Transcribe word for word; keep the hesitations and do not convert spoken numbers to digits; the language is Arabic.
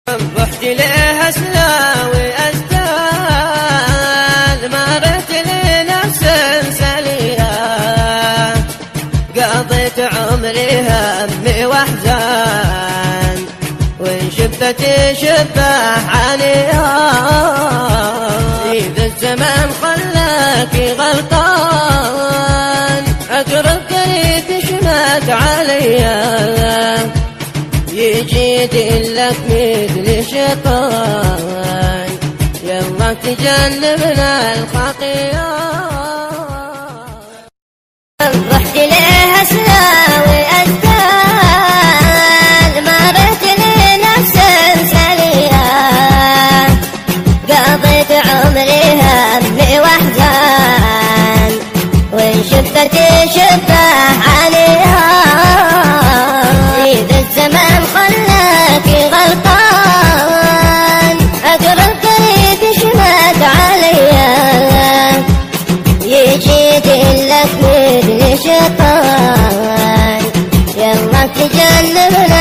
رحت لها اسلاوي اشتال، مرت لي نفس سليا، قضيت عمري همي واحزان، وان شبت شبه عليها. إذا الزمان خلاك غلطان، اقرب قريب تشمت عليا، يجي يدلك مثل شيطان، يلا تجنبنا الخطيئة. رحت لها اسلاوي اشتال، مرت لي نفس سليا، قضيت عمري همي واحزان، وان شفت شبه عليها. إذا الزمان خلاك غلطان، أقرب قريب شمت عليا، يجي يدلك مثل شيطان، يلا تجنبنا